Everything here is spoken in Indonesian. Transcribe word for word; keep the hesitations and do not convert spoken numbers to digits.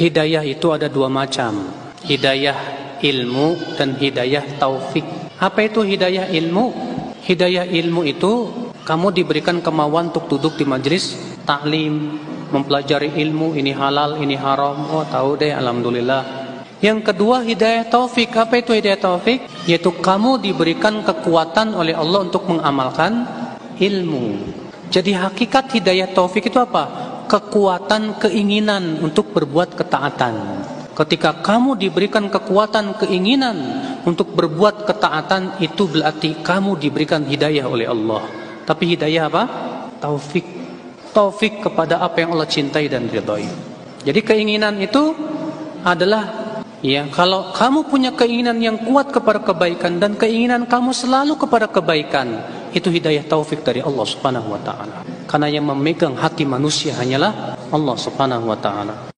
hidayah itu ada dua macam. Hidayah ilmu dan hidayah taufik. Apa itu hidayah ilmu? Hidayah ilmu itu kamu diberikan kemauan untuk duduk di majelis taklim, mempelajari ilmu, ini halal, ini haram. Oh, tahu deh, alhamdulillah. Yang kedua hidayah taufik. Apa itu hidayah taufik? Yaitu kamu diberikan kekuatan oleh Allah untuk mengamalkan ilmu. Jadi hakikat hidayah taufik itu apa? Kekuatan keinginan untuk berbuat ketaatan. Ketika kamu diberikan kekuatan keinginan untuk berbuat ketaatan, itu berarti kamu diberikan hidayah oleh Allah. Tapi hidayah apa? Taufik. Taufik kepada apa yang Allah cintai dan ridhai. Jadi keinginan itu adalah, ya, kalau kamu punya keinginan yang kuat kepada kebaikan dan keinginan kamu selalu kepada kebaikan, itu hidayah taufik dari Allah Subhanahu wa taala. Karena yang memegang hati manusia hanyalah Allah Subhanahu wa taala.